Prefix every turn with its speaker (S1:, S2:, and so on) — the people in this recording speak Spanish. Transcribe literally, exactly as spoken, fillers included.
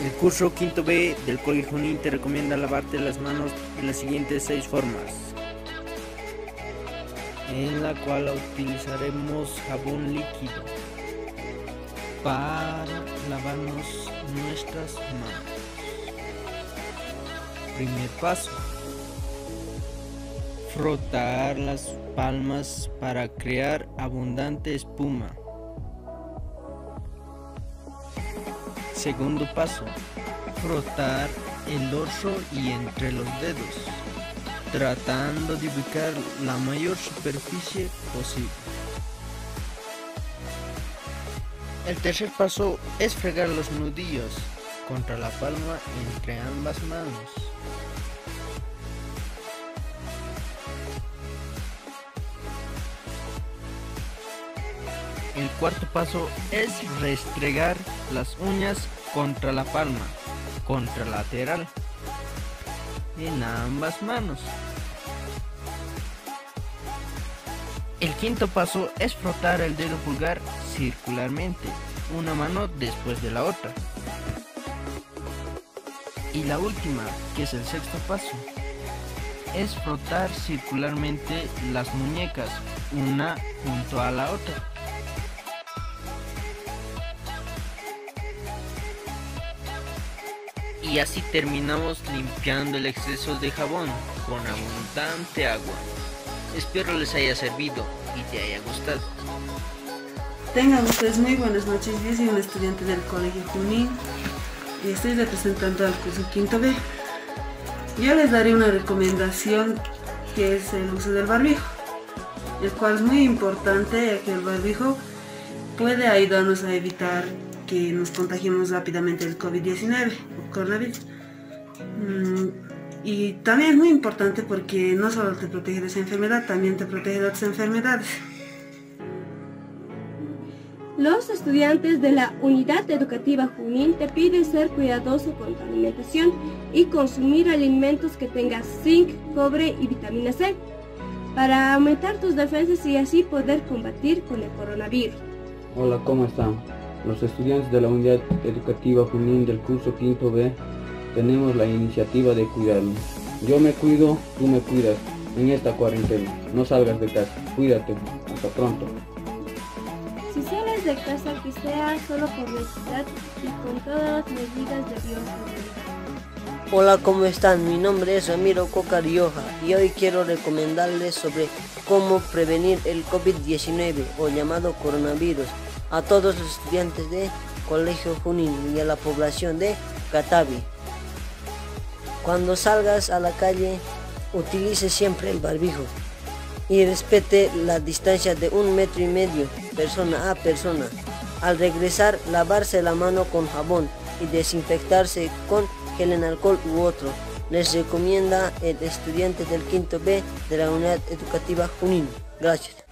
S1: El curso quinto B del Colegio Junín te recomienda lavarte las manos de las siguientes seis formas, en la cual utilizaremos jabón líquido para lavarnos nuestras manos. Primer paso: frotar las palmas para crear abundante espuma. Segundo paso: frotar el dorso y entre los dedos, tratando de ubicar la mayor superficie posible. El tercer paso es fregar los nudillos contra la palma entre ambas manos. El cuarto paso es restregar las uñas contra la palma contralateral en ambas manos. El quinto paso es frotar el dedo pulgar circularmente, una mano después de la otra. Y la última, que es el sexto paso, es frotar circularmente las muñecas, una junto a la otra. Y así terminamos limpiando el exceso de jabón con abundante agua. Espero les haya servido y te haya gustado.
S2: Tengan ustedes muy buenas noches. Yo soy un estudiante del Colegio Junín y estoy representando al curso quinto B. Yo les daré una recomendación, que es el uso del barbijo, el cual es muy importante, ya que el barbijo puede ayudarnos a evitar que nos contagiemos rápidamente del COVID diecinueve o coronavirus. Mm, y también es muy importante porque no solo te protege de esa enfermedad, también te protege de otras enfermedades.
S3: Los estudiantes de la Unidad Educativa Junín te piden ser cuidadoso con tu alimentación y consumir alimentos que tengan zinc, cobre y vitamina C para aumentar tus defensas y así poder combatir con el coronavirus.
S4: Hola, ¿cómo están? Los estudiantes de la Unidad Educativa Junín del curso quinto B tenemos la iniciativa de cuidarnos. Yo me cuido, tú me cuidas en esta cuarentena. No salgas de casa, cuídate. Hasta pronto.
S3: Si sales de casa, que sea solo por necesidad y con todas las medidas de bioseguridad.
S5: Hola, ¿cómo están? Mi nombre es Ramiro Coca Rioja y hoy quiero recomendarles sobre cómo prevenir el COVID diecinueve o llamado coronavirus a todos los estudiantes de Colegio Junín y a la población de Catavi. Cuando salgas a la calle, utilice siempre el barbijo y respete la distancia de un metro y medio persona a persona. Al regresar, lavarse la mano con jabón y desinfectarse con gel en alcohol u otro. Les recomienda el estudiante del quinto B de la Unidad Educativa Junín. Gracias.